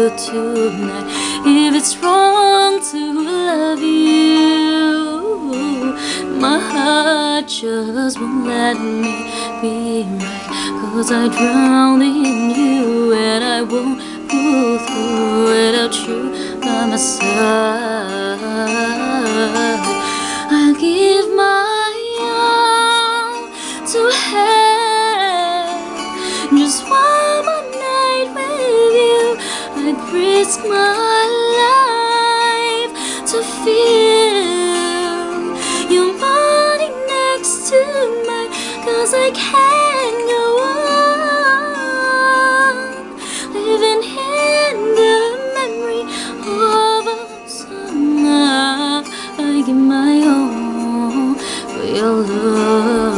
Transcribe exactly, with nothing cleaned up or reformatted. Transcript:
you tonight. If it's wrong to love you, my heart just won't let me be right. 'Cause I drown in you, and I won't pull through without you by my side. I'll give my all to have just one more night with you. I'd risk my life to feel your body next to mine. 'Cause I can't go on living in the memory of a summer. I give my all for your love.